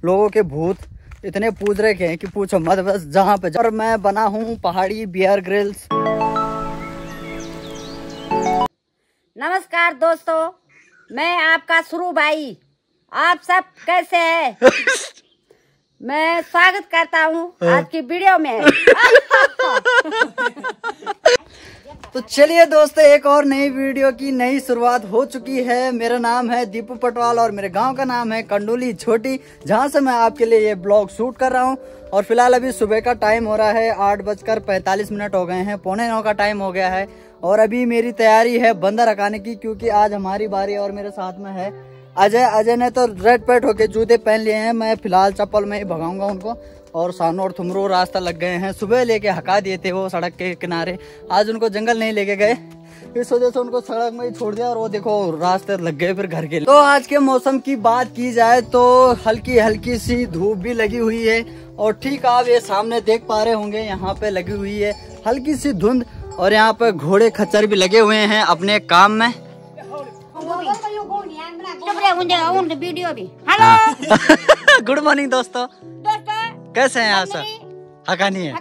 लोगों के भूत इतने पूज रहे हैं कि पूछो मत, बस जहाँ पे। और मैं बना हूँ पहाड़ी बियर ग्रिल्स। नमस्कार दोस्तों, मैं आपका सुरू भाई। आप सब कैसे हैं? मैं स्वागत करता हूँ आज की वीडियो में। तो चलिए दोस्तों, एक और नई वीडियो की नई शुरुआत हो चुकी है। मेरा नाम है दीपू पटवाल और मेरे गांव का नाम है कंडोली छोटी, जहां से मैं आपके लिए ये ब्लॉग शूट कर रहा हूं। और फिलहाल अभी सुबह का टाइम हो रहा है, 8:45 हो गए हैं, 8:45 का टाइम हो गया है। और अभी मेरी तैयारी है बंदर हटाने की, क्योंकि आज हमारी बारी। और मेरे साथ में है अजय ने तो रेड पैट होके जूते पहन लिए हैं। मैं फिलहाल चप्पल में ही भगाऊंगा उनको। और सानो और थुमरो रास्ता लग गए हैं, सुबह लेके हका दिए थे वो सड़क के किनारे। आज उनको जंगल नहीं लेके गए, इस वजह से उनको सड़क में ही छोड़ दिया। और वो देखो रास्ते लग गए फिर घर के लिए। तो आज के मौसम की बात की जाए तो हल्की हल्की सी धूप भी लगी हुई है। और ठीक आप ये सामने देख पा रहे होंगे, यहाँ पे लगी हुई है हल्की सी धुंध। और यहाँ पे घोड़े खच्चर भी लगे हुए हैं अपने काम में। गुड मॉर्निंग दोस्तों, कैसे हैं आप सब? हकानी है।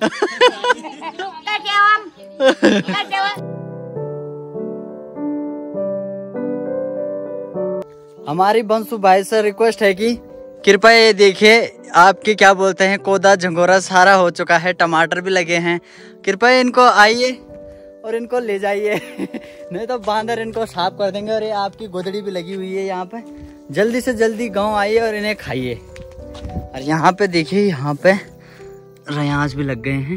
हमारी बंसू भाई से रिक्वेस्ट है कि कृपया ये देखिए, आपके क्या बोलते हैं, कोदा झंगोरा सारा हो चुका है, टमाटर भी लगे हैं। कृपया इनको आइए और इनको ले जाइए, नहीं तो बांदर इनको साफ कर देंगे। और ये आपकी गोदड़ी भी लगी हुई है यहाँ पे, जल्दी से जल्दी गांव आइए और इन्हें खाइए। और यहाँ पे देखिए, यहाँ पे रयाज भी लग गए हैं।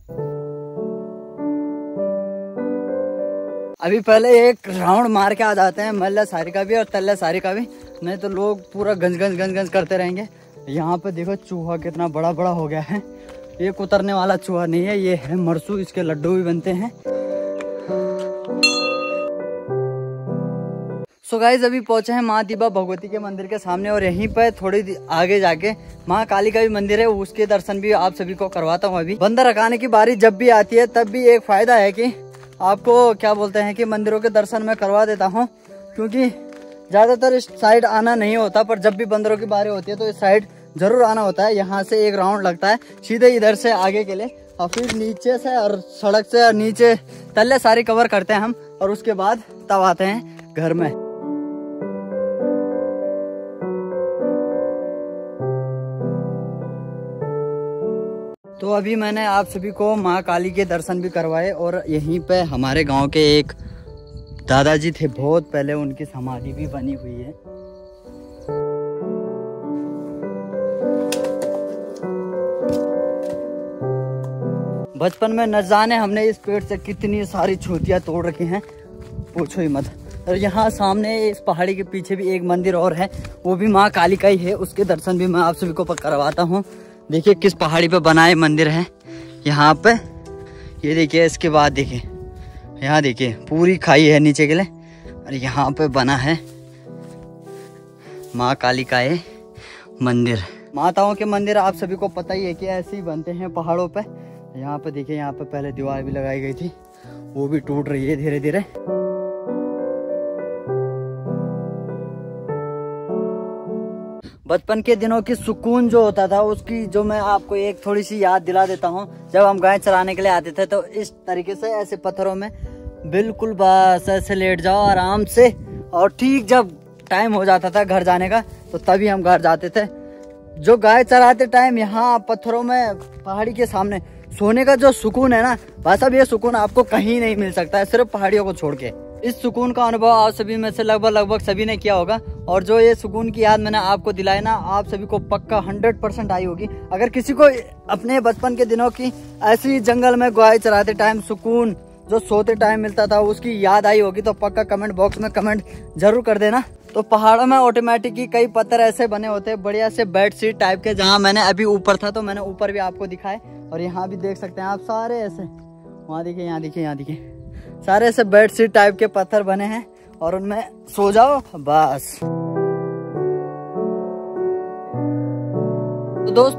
अभी पहले एक राउंड मार के आ जाते हैं, मल्ला सारी का भी और तल्ला सारी का भी, नहीं तो लोग पूरा गंज करते रहेंगे। यहाँ पे देखो चूहा कितना बड़ा बड़ा हो गया है। ये कुतरने वाला चूहा नहीं है, ये है मरसू, इसके लड्डू भी बनते हैं। सो गाइस, अभी पहुंचे हैं माँ दीबा भगवती के मंदिर के सामने। और यहीं पर थोड़ी आगे जाके माँ काली का भी मंदिर है, उसके दर्शन भी आप सभी को करवाता हूँ। अभी बंदर हटाने की बारी जब भी आती है तब भी एक फायदा है कि आपको क्या बोलते हैं कि मंदिरों के दर्शन मैं करवा देता हूँ, क्योंकि ज्यादातर इस साइड आना नहीं होता, पर जब भी बंदरों की बारी होती है तो इस साइड जरूर आना होता है। यहाँ से एक राउंड लगता है सीधे इधर से आगे के लिए, और फिर नीचे से और सड़क से और नीचे तल्ले सारी कवर करते हैं हम। और उसके बाद तब आते हैं घर में। तो अभी मैंने आप सभी को माँ काली के दर्शन भी करवाए। और यहीं पे हमारे गांव के एक दादाजी थे, बहुत पहले उनकी समाधि भी बनी हुई है। बचपन में न जाने हमने इस पेड़ से कितनी सारी छूतियां तोड़ रखी हैं, पूछो ही मत। और यहाँ सामने इस पहाड़ी के पीछे भी एक मंदिर और है, वो भी माँ काली का ही है, उसके दर्शन भी मैं आप सभी को करवाता हूँ। देखिए किस पहाड़ी पे बना है मंदिर है यहाँ पे, ये देखिए। इसके बाद देखिए यहाँ देखिए पूरी खाई है नीचे के लिए, और यहाँ पे बना है माँ काली का ये मंदिर। माताओं के मंदिर आप सभी को पता ही है कि ऐसे ही बनते हैं पहाड़ों पे। यहाँ पे देखिए, यहाँ पे पहले दीवार भी लगाई गई थी, वो भी टूट रही है धीरे धीरे। बचपन के दिनों की सुकून जो होता था, उसकी जो मैं आपको एक थोड़ी सी याद दिला देता हूँ। जब हम गाय चराने के लिए आते थे तो इस तरीके से ऐसे पत्थरों में बिल्कुल बस ऐसे लेट जाओ आराम से। और ठीक जब टाइम हो जाता था घर जाने का, तो तभी हम घर जाते थे। जो गाय चराते टाइम यहाँ पत्थरों में पहाड़ी के सामने सोने का जो सुकून है ना, बस अब ये सुकून आपको कहीं नहीं मिल सकता है, सिर्फ पहाड़ियों को छोड़ के। इस सुकून का अनुभव आप सभी में से लगभग सभी ने किया होगा। और जो ये सुकून की याद मैंने आपको दिलाई ना, आप सभी को पक्का 100% आई होगी। अगर किसी को अपने बचपन के दिनों की ऐसी जंगल में गाय चराते टाइम सुकून जो सोते टाइम मिलता था, उसकी याद आई होगी, तो पक्का कमेंट बॉक्स में कमेंट जरूर कर देना। तो पहाड़ों में ऑटोमेटिक ही कई पत्थर ऐसे बने होते हैं बढ़िया से बेड शीट टाइप के, जहाँ मैंने अभी ऊपर था तो मैंने ऊपर भी आपको दिखाए। और यहाँ भी देख सकते हैं आप सारे ऐसे, वहाँ देखिए, यहाँ देखिए, यहाँ देखिए, सारे ऐसे बेड शीट टाइप के पत्थर बने हैं, और उनमें सो जाओ बस। तो दोस्तों, ये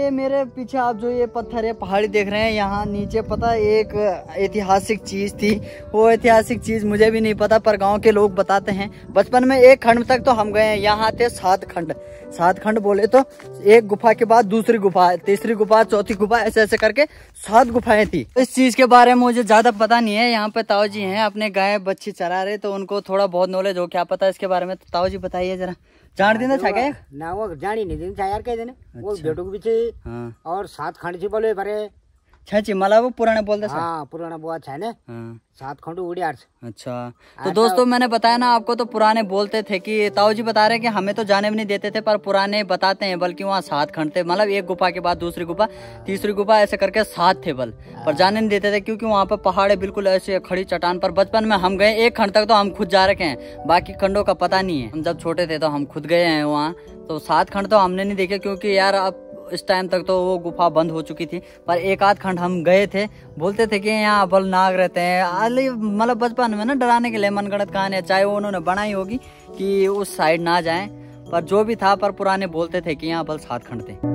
ये मेरे पीछे आप जो ये पत्थर है पहाड़ी देख रहे हैं, यहाँ नीचे पता है एक ऐतिहासिक चीज थी। वो ऐतिहासिक चीज मुझे भी नहीं पता, पर गांव के लोग बताते हैं। बचपन में एक खंड तक तो हम गए हैं, यहाँ थे 7 खंड। 7 खंड बोले तो एक गुफा के बाद दूसरी गुफा, तीसरी गुफा, चौथी गुफा, ऐसे ऐसे करके 7 गुफाएं थी। इस चीज के बारे में मुझे ज्यादा पता नहीं है। यहाँ पे ताऊ जी हैं, अपने गाय बच्ची चरा रहे, तो उनको थोड़ा बहुत नॉलेज हो, क्या पता इसके बारे में। तो ताऊ जी बताइए जरा, जान देना क्या ना वो जानी नहीं देना यार कह देने वो बेटू के पीछे। हाँ। और 7 खंड से बोले भरे छी मला वो पुराने बोलते सर। हाँ पुराना बहुत अच्छा है ना। हाँ। 7 खंड उड़ियार। अच्छा तो दोस्तों मैंने बताया ना आपको, तो पुराने बोलते थे कि ताऊ जी बता रहे कि हमें तो जाने भी नहीं देते थे, पर पुराने बताते हैं बल्कि वहाँ 7 खंड थे। मतलब एक गुफा के बाद दूसरी गुफा, तीसरी गुफा, ऐसे करके 7 थे बल, पर जाने नहीं देते थे क्योंकि वहाँ पर पहाड़ बिल्कुल ऐसे खड़ी चट्टान पर। बचपन में हम गए 1 खंड तक, तो हम खुद जा रखे हैं, बाकी खंडों का पता नहीं है। हम जब छोटे थे तो हम खुद गए हैं वहाँ, तो 7 खंड तो हमने नहीं देखे क्योंकि यार अब इस टाइम तक तो वो गुफा बंद हो चुकी थी। पर 1 आध खंड हम गए थे। बोलते थे कि यहाँ बल नाग रहते हैं, मतलब बचपन में ना डराने के लिए मनगढ़ंत कहानियां, चाहे वो उन्होंने बनाई होगी कि उस साइड ना जाएं, पर जो भी था, पर पुराने बोलते थे कि यहाँ बल 7 खंड थे।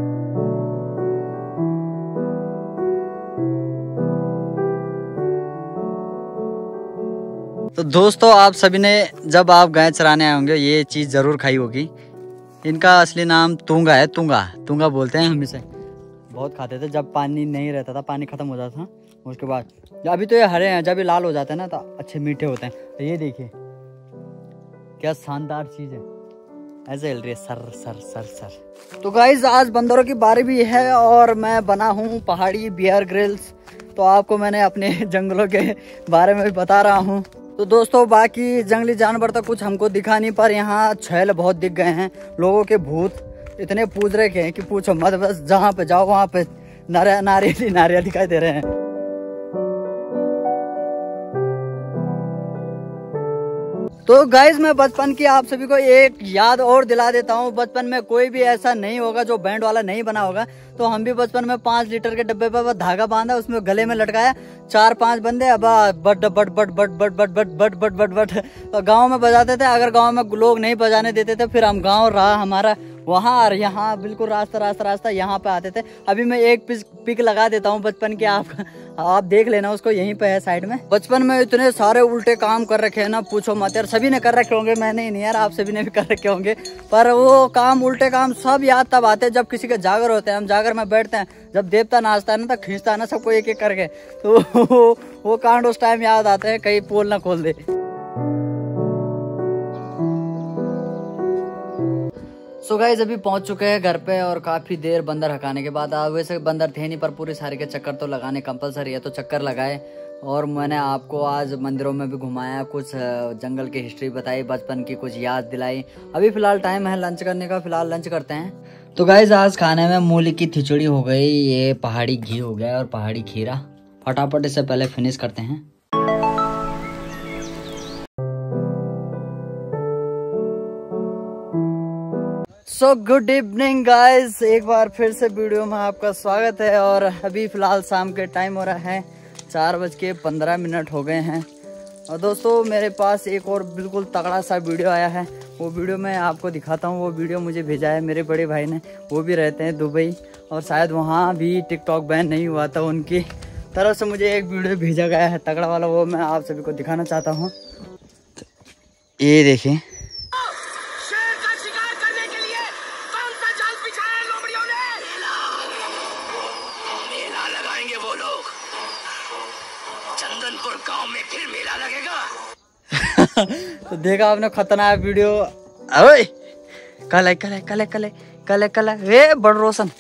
तो दोस्तों आप सभी ने जब आप गाय चराने आए होंगे ये चीज जरूर खाई होगी। इनका असली नाम तूंगा है, तूंगा बोलते हैं। हमेशा बहुत खाते थे जब पानी नहीं रहता था, पानी खत्म हो जाता था उसके बाद। अभी तो ये हरे हैं, जब ये लाल हो जाते हैं ना तो अच्छे मीठे होते हैं। तो ये देखिए क्या शानदार चीज है, ऐसे हिल रही है सर सर सर सर। तो गाइज आज बंदरों की बारी भी है और मैं बना हूँ पहाड़ी बियर ग्रिल्स, तो आपको मैंने अपने जंगलों के बारे में भी बता रहा हूँ। तो दोस्तों बाकी जंगली जानवर तो कुछ हमको दिखा नहीं, पर यहाँ छैल बहुत दिख गए हैं। लोगों के भूत इतने पूज रहे हैं कि पूछो मत, बस जहाँ पे जाओ वहाँ पे नारियल दिखाई दे रहे हैं। तो गाइज मैं बचपन की आप सभी को एक याद और दिला देता हूँ। बचपन में कोई भी ऐसा नहीं होगा जो बैंड वाला नहीं बना होगा। तो हम भी बचपन में 5 लीटर के डब्बे पर धागा बांधा, उसमें गले में लटकाया, 4-5 बंदे अब but but but but but but but but but but but तो गाँव में बजाते थे। अगर गाँव में लोग नहीं बजाने देते थे, फिर हम गाँव रहा हमारा वहाँ और यहाँ बिल्कुल रास्ता यहाँ पे आते थे। अभी मैं एक पिक लगा देता हूँ बचपन की, आप देख लेना उसको, यहीं पे है साइड में। बचपन में इतने सारे उल्टे काम कर रखे हैं ना, पूछो मत यार। सभी ने कर रखे होंगे, मैंने ही नहीं यार, आप सभी ने भी कर रखे होंगे। पर वो काम, उल्टे काम सब याद तब आते हैं जब किसी के जागर होते हैं। हम जागर में बैठते हैं, जब देवता नाचता है ना तो खींचता है ना सबको एक एक करके, तो वो कांड उस टाइम याद आते हैं, कहीं पोल ना खोल दे। सो गाइस अभी पहुंच चुके हैं घर पे और काफी देर बंदर हकाने के बाद। वैसे बंदर थे नहीं, पर पूरी सारी के चक्कर तो लगाने कंपलसरी है, तो चक्कर लगाए। और मैंने आपको आज मंदिरों में भी घुमाया, कुछ जंगल की हिस्ट्री बताई, बचपन की कुछ याद दिलाई। अभी फिलहाल टाइम है लंच करने का, फिलहाल लंच करते हैं। तो गाइस आज खाने में मूली की खिचड़ी हो गई, ये पहाड़ी घी हो गया और पहाड़ी खीरा। फटाफट इससे पहले फिनिश करते हैं। सो गुड इवनिंग गाइज, एक बार फिर से वीडियो में आपका स्वागत है। और अभी फिलहाल शाम के टाइम हो रहा है, 4:15 हो गए हैं। और दोस्तों मेरे पास एक और बिल्कुल तगड़ा सा वीडियो आया है, वो वीडियो मैं आपको दिखाता हूँ। वो वीडियो मुझे भेजा है मेरे बड़े भाई ने, वो भी रहते हैं दुबई, और शायद वहाँ भी टिकटॉक बैन नहीं हुआ था, उनकी तरफ से मुझे एक वीडियो भेजा गया है तगड़ा वाला, वो मैं आप सभी को दिखाना चाहता हूँ। ये देखिए, चंदनपुर गांव में फिर मेला लगेगा। तो देखा आपने खतरनाक वीडियो। ओए कल हे बड़ रोशन,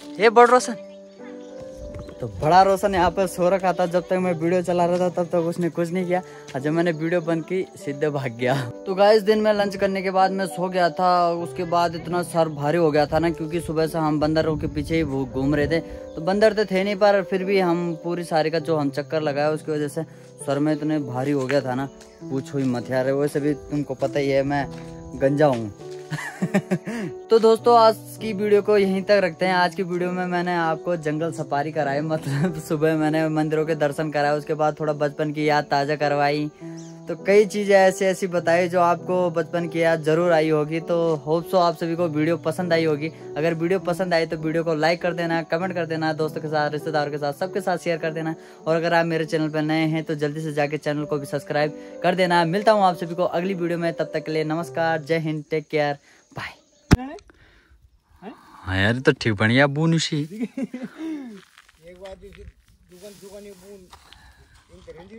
तो बड़ा रोशन यहाँ पर सो रखा था। जब तक मैं वीडियो चला रहा था तब तक उसने कुछ नहीं किया, और जब मैंने वीडियो बंद की सीधे भाग गया। तो गाइस दिन में लंच करने के बाद मैं सो गया था। उसके बाद इतना सर भारी हो गया था ना, क्योंकि सुबह से हम बंदरों के पीछे ही घूम रहे थे। तो बंदर तो थे नहीं, पर फिर भी हम पूरी सारी का जो हम चक्कर लगाया उसकी वजह से सर में इतने भारी हो गया था ना, पूछो ही मत यार। वैसे भी तुमको पता ही है मैं गंजा हूँ। तो दोस्तों आज की वीडियो को यहीं तक रखते हैं। आज की वीडियो में मैंने आपको जंगल सफारी कराई, मतलब सुबह मैंने मंदिरों के दर्शन कराए, उसके बाद थोड़ा बचपन की याद ताज़ा करवाई। तो कई चीज़ें ऐसी ऐसी बताई जो आपको बचपन की याद जरूर आई होगी। तो होप सो आप सभी को वीडियो पसंद आई होगी। अगर वीडियो पसंद आई तो वीडियो को लाइक कर देना, कमेंट कर देना, दोस्तों के साथ, रिश्तेदारों के साथ, सबके साथ शेयर कर देना। और अगर आप मेरे चैनल पर नए हैं तो जल्दी से जाके चैनल को भी सब्सक्राइब कर देना। मिलता हूँ आप सभी को अगली वीडियो में, तब तक के लिए नमस्कार, जय हिंद, टेक केयर, बाय। हाँ यार तो ठीक बढ़िया बूनुशी।